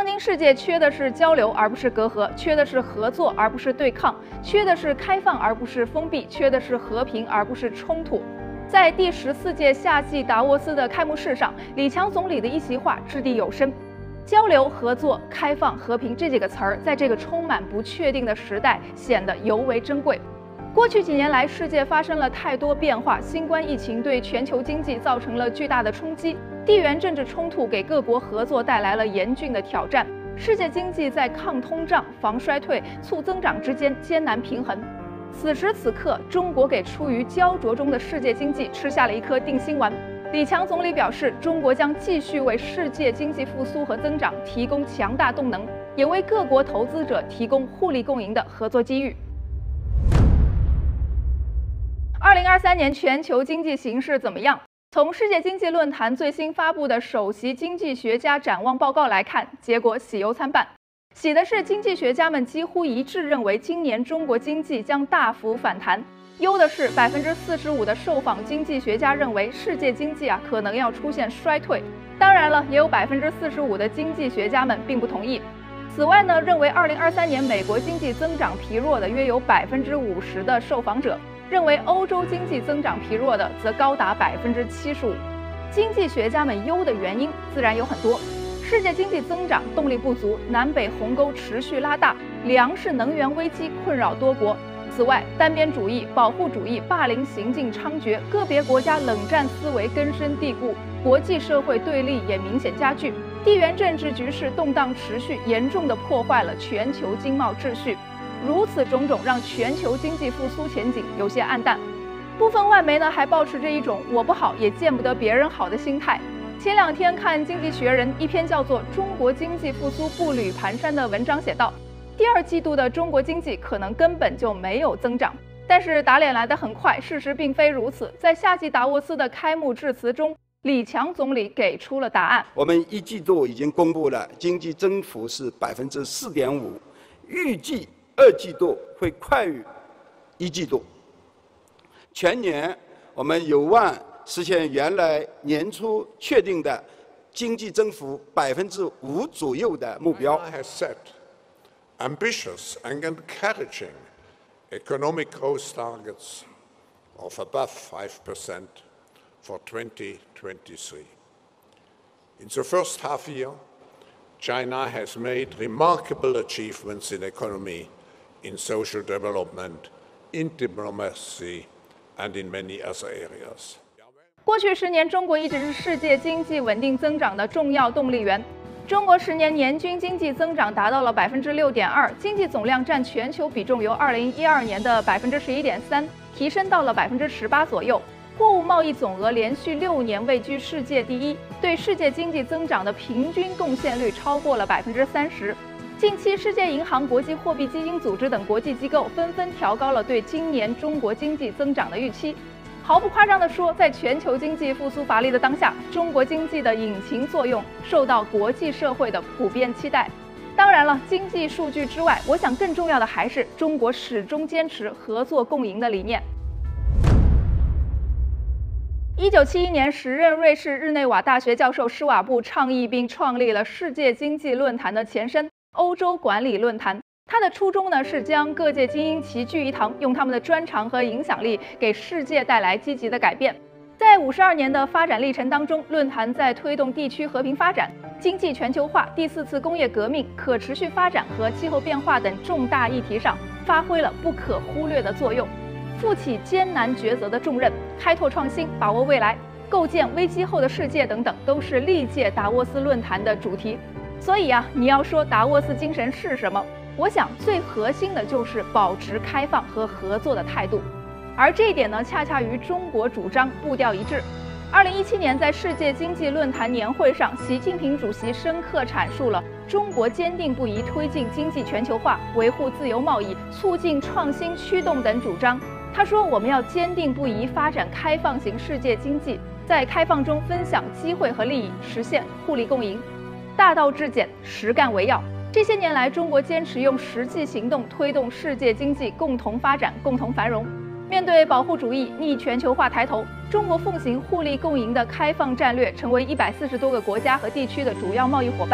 当今世界缺的是交流而不是隔阂，缺的是合作而不是对抗，缺的是开放而不是封闭，缺的是和平而不是冲突。在第14届夏季达沃斯的开幕式上，李强总理的一席话掷地有声。交流、合作、开放、和平这几个词儿，在这个充满不确定的时代显得尤为珍贵。过去几年来，世界发生了太多变化，新冠疫情对全球经济造成了巨大的冲击，地缘政治冲突给各国合作带来了严峻的挑战，世界经济在抗通胀、防衰退、促增长之间艰难平衡。此时此刻，中国给处于焦灼中的世界经济吃下了一颗定心丸。李强总理表示，中国将继续为世界经济复苏和增长提供强大动能，也为各国投资者提供互利共赢的合作机遇。2023年全球经济形势怎么样？从世界经济论坛最新发布的首席经济学家展望报告来看，结果喜忧参半。喜的是，经济学家们几乎一致认为今年中国经济将大幅反弹；忧的是，45%的受访经济学家认为世界经济可能要出现衰退。当然了，也有45%的经济学家们并不同意。此外呢，认为2023年美国经济增长疲弱的约有50%的受访者，认为欧洲经济增长疲弱的则高达75%。经济学家们忧的原因自然有很多。世界经济增长动力不足，南北鸿沟持续拉大，粮食能源危机困扰多国。此外，单边主义、保护主义、霸凌行径猖獗，个别国家冷战思维根深蒂固，国际社会对立也明显加剧，地缘政治局势动荡持续，严重地破坏了全球经贸秩序。如此种种，让全球经济复苏前景有些暗淡。部分外媒呢，还保持着一种我不好也见不得别人好的心态。前2天看《经济学人》一篇叫做《中国经济复苏步履蹒跚》的文章写道，第2季度的中国经济可能根本就没有增长。但是打脸来得很快，事实并非如此。在夏季达沃斯的开幕致辞中，李强总理给出了答案。 我们1季度已经公布了经济增幅是4.5%，预计2季度会快于1季度。全年我们有望实现原来年初确定的经济增幅5%左右的目标。 China has set ambitious and encouraging economic growth targets of above 5% for 2023. In the first half year, China has made remarkable achievements in economy, in social development, in diplomacy, and in many other areas. 过去10年，中国一直是世界经济稳定增长的重要动力源。中国10年年均经济增长达到了6.2%，经济总量占全球比重由2012年的11.3%提升到了18%左右。货物贸易总额连续6年位居世界第一，对世界经济增长的平均贡献率超过了30%。近期，世界银行、国际货币基金组织等国际机构纷纷调高了对今年中国经济增长的预期。毫不夸张地说，在全球经济复苏乏力的当下，中国经济的引擎作用受到国际社会的普遍期待。当然了，经济数据之外，我想更重要的还是中国始终坚持合作共赢的理念。1971年，时任瑞士日内瓦大学教授施瓦布倡议并创立了世界经济论坛的前身——欧洲管理论坛。他的初衷呢，是将各界精英齐聚一堂，用他们的专长和影响力给世界带来积极的改变。在52年的发展历程当中，论坛在推动地区和平发展、经济全球化、第4次工业革命、可持续发展和气候变化等重大议题上发挥了不可忽略的作用，负起艰难抉择的重任，开拓创新、把握未来、构建危机后的世界等等，都是历届达沃斯论坛的主题。所以你要说达沃斯精神是什么？我想最核心的就是保持开放和合作的态度，而这一点呢，恰恰与中国主张步调一致。2017年在世界经济论坛年会上，习近平主席深刻阐述了中国坚定不移推进经济全球化、维护自由贸易、促进创新驱动等主张。他说，我们要坚定不移发展开放型世界经济，在开放中分享机会和利益，实现互利共赢。大道至简，实干为要。这些年来，中国坚持用实际行动推动世界经济共同发展、共同繁荣。面对保护主义逆全球化抬头，中国奉行互利共赢的开放战略，成为140多个国家和地区的主要贸易伙伴。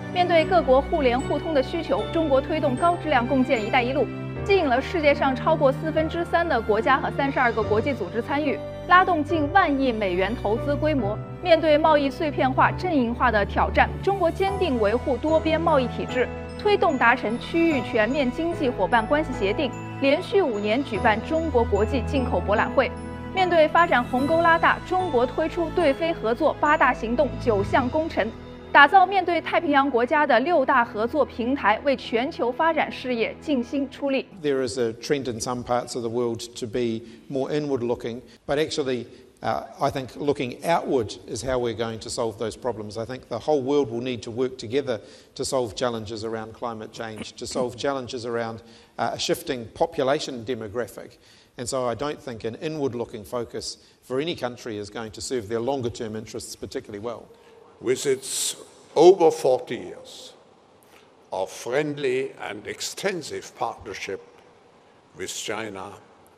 面对各国互联互通的需求，中国推动高质量共建“一带一路”，吸引了世界上超过3%的国家和32个国际组织参与，拉动近1万亿美元投资规模。面对贸易碎片化、阵营化的挑战，中国坚定维护多边贸易体制，推动达成区域全面经济伙伴关系协定，连续5年举办中国国际进口博览会。面对发展鸿沟拉大，中国推出对非合作8大行动9项工程，打造面对太平洋国家的6大合作平台，为全球发展事业尽心出力。 There is a trend in some parts of the world to be more inward-looking, but actually, I think looking outward is how we're going to solve those problems. I think the whole world will need to work together to solve challenges around climate change, to solve challenges around a shifting population demographic. And so I don't think an inward-looking focus for any country is going to serve their longer-term interests particularly well. With its over 40 years of friendly and extensive partnership with China,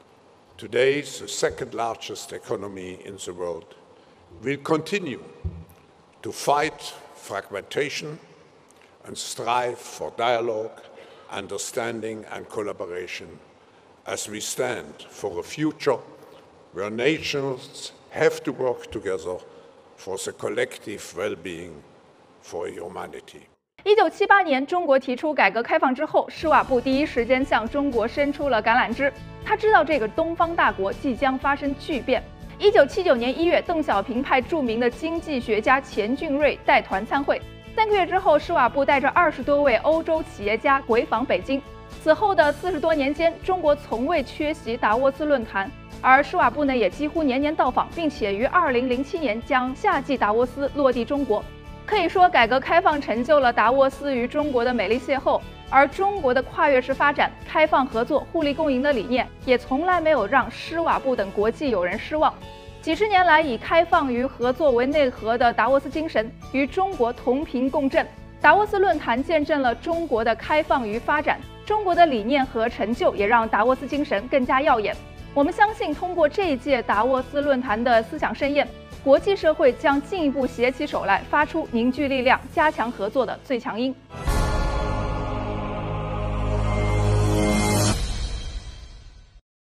today's the second largest economy in the world, will continue to fight fragmentation and strive for dialogue, understanding and collaboration as we stand for a future where nations have to work together for the collective well-being for humanity. 1978年，中国提出改革开放之后，施瓦布第一时间向中国伸出了橄榄枝。他知道这个东方大国即将发生巨变。1979年1月，邓小平派著名的经济学家钱俊瑞带团参会。3个月之后，施瓦布带着20多位欧洲企业家回访北京。此后的40多年间，中国从未缺席达沃斯论坛。而施瓦布呢，也几乎年年到访，并且于2007年将夏季达沃斯落地中国。可以说，改革开放成就了达沃斯与中国的美丽邂逅，而中国的跨越式发展、开放合作、互利共赢的理念，也从来没有让施瓦布等国际友人失望。几十年来，以开放与合作为内核的达沃斯精神，与中国同频共振。达沃斯论坛见证了中国的开放与发展，中国的理念和成就也让达沃斯精神更加耀眼。我们相信，通过这一届达沃斯论坛的思想盛宴，国际社会将进一步携起手来，发出凝聚力量、加强合作的最强音。